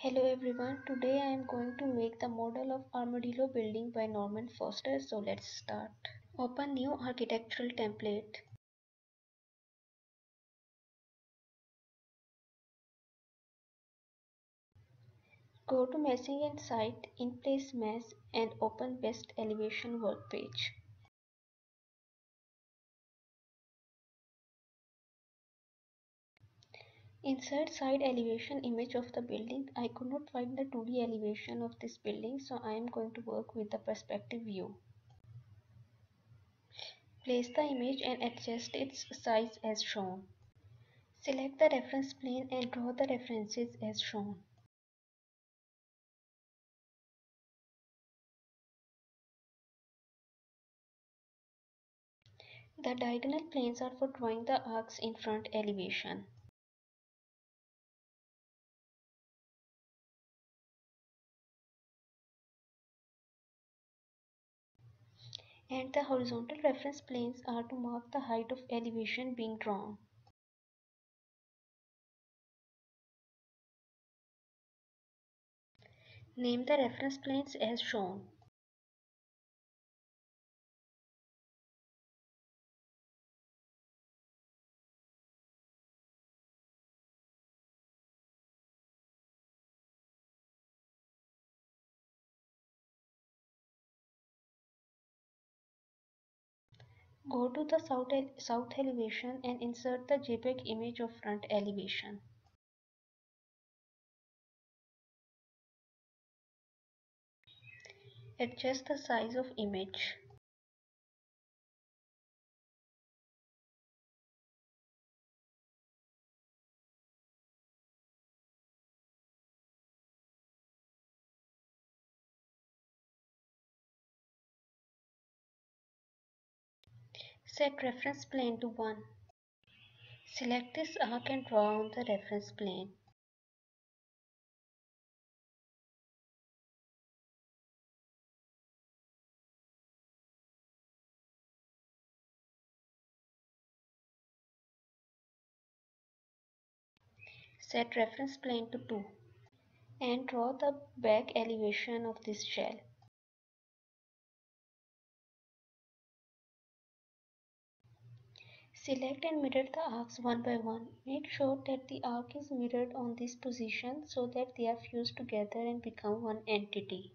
Hello everyone, today I am going to make the model of Armadillo building by Norman Foster, so let's start. Open new architectural template. Go to Meshing and Site, In Place Mesh and open Best Elevation workpage. Insert side elevation image of the building. I could not find the 2D elevation of this building, so I am going to work with the perspective view. Place the image and adjust its size as shown. Select the reference plane and draw the references as shown. The diagonal planes are for drawing the arcs in front elevation. And the horizontal reference planes are to mark the height of elevation being drawn. Name the reference planes as shown. Go to the south elevation and insert the JPEG image of front elevation. Adjust the size of image. Set reference plane to 1. Select this arc and draw on the reference plane. Set reference plane to 2. And draw the back elevation of this shell. Select and mirror the arcs one by one. Make sure that the arc is mirrored on this position so that they are fused together and become one entity.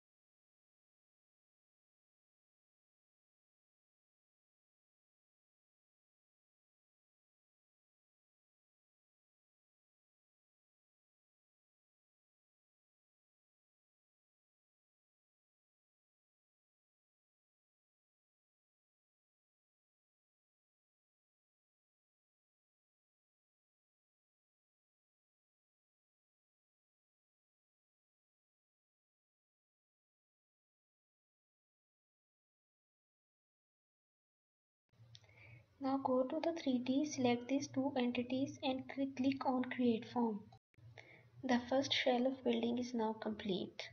Now go to the 3D, select these two entities and click on Create Form. The first shell of building is now complete.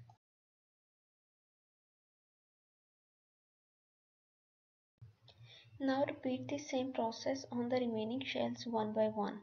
Now repeat the same process on the remaining shells one by one.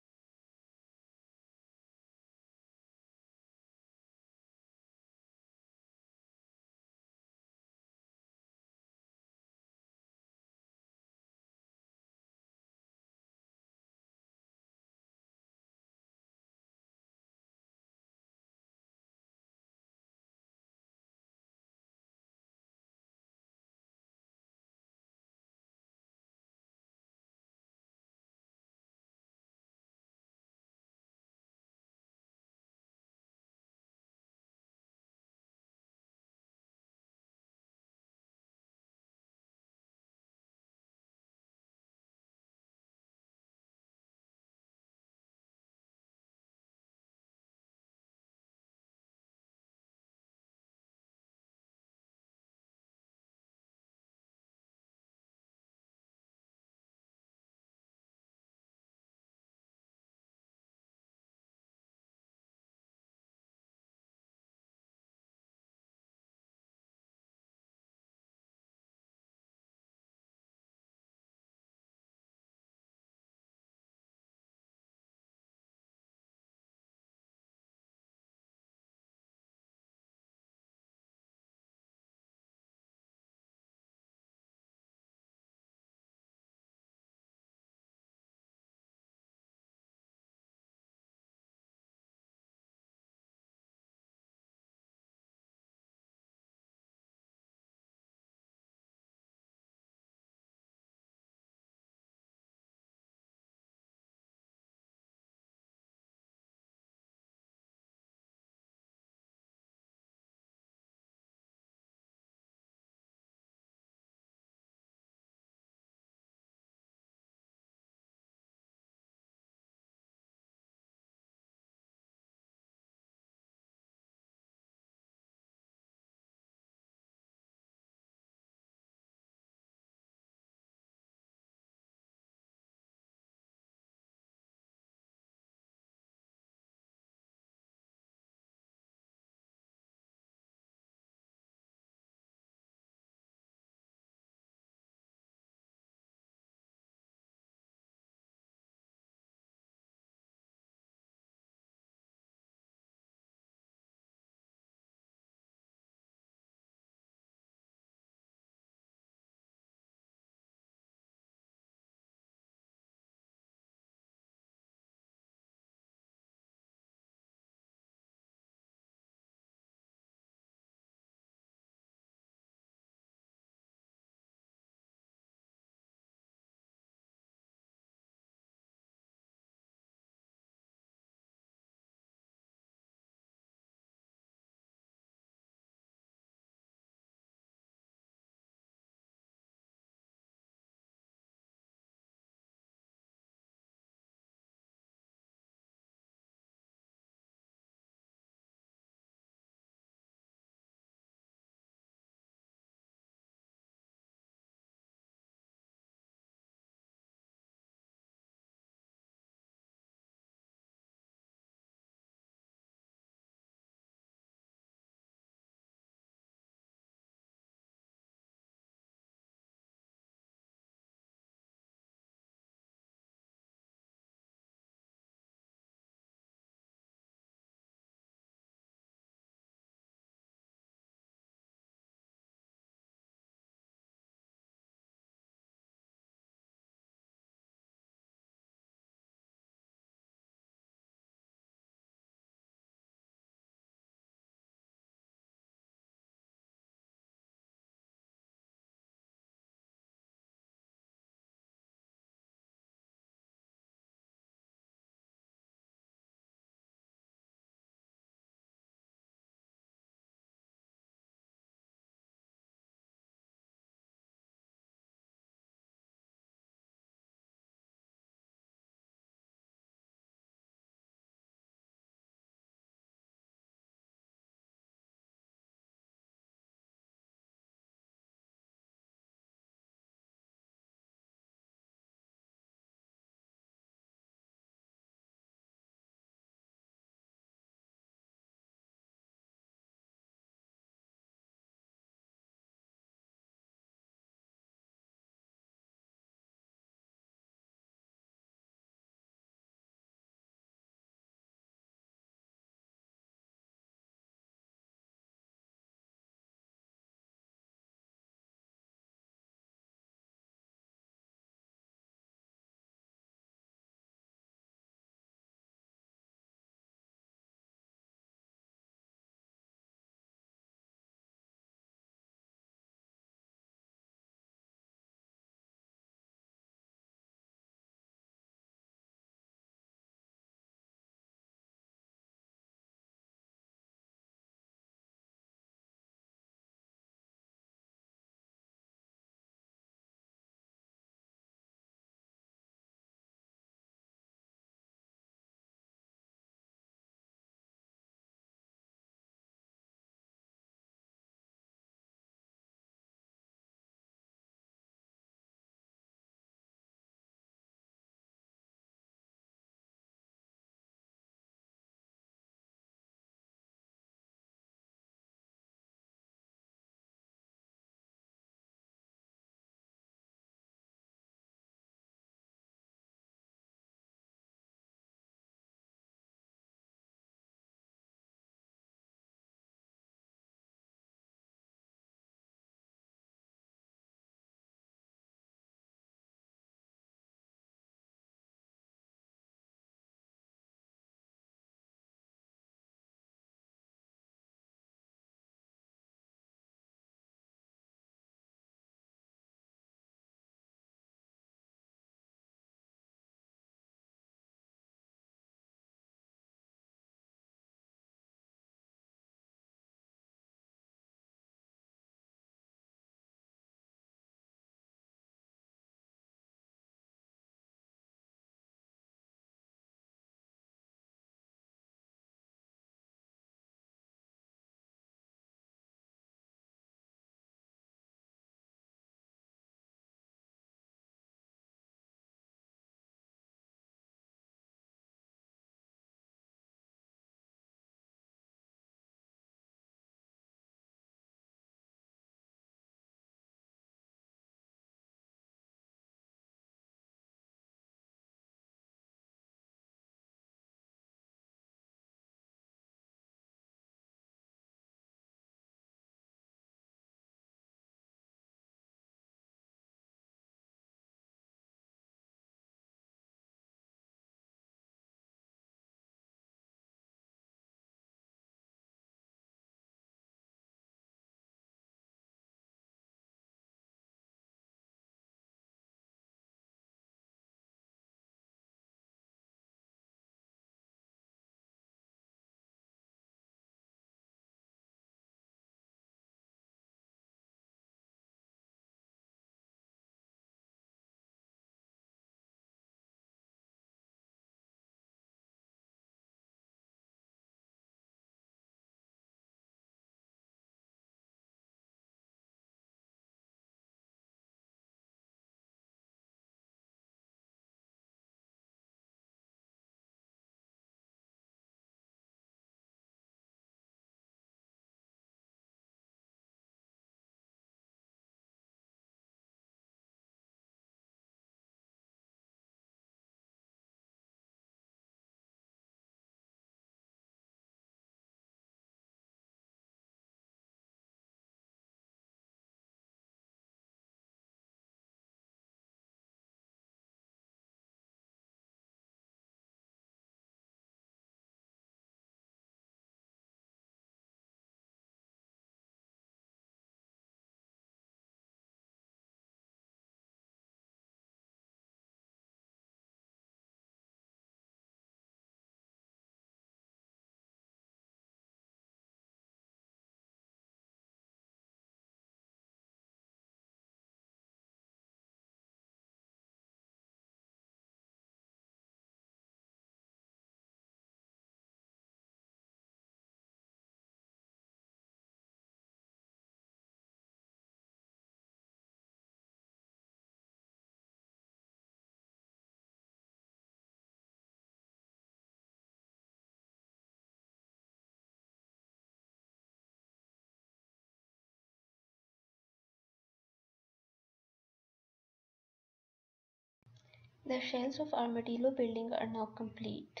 The shells of Armadillo building are now complete.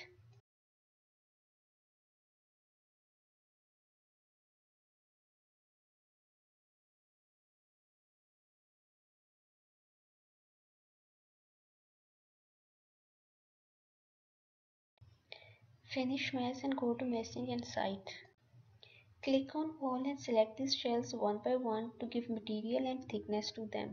Finish mesh and go to meshing and site. Click on all and select these shells one by one to give material and thickness to them.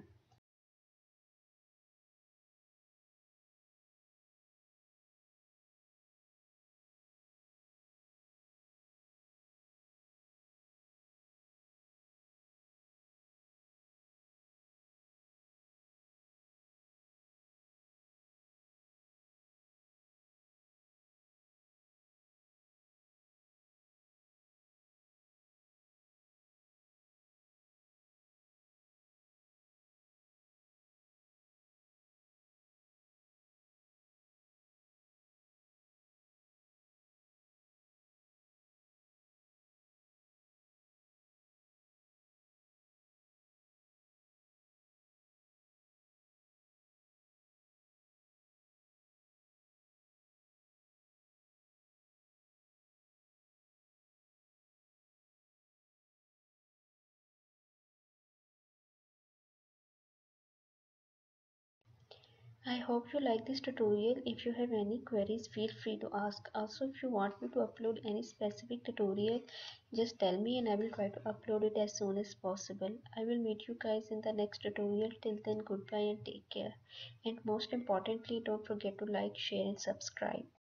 I hope you like this tutorial. If you have any queries, feel free to ask. Also, if you want me to upload any specific tutorial, just tell me and I will try to upload it as soon as possible. I will meet you guys in the next tutorial. Till then, goodbye and take care. And most importantly, don't forget to like, share and subscribe.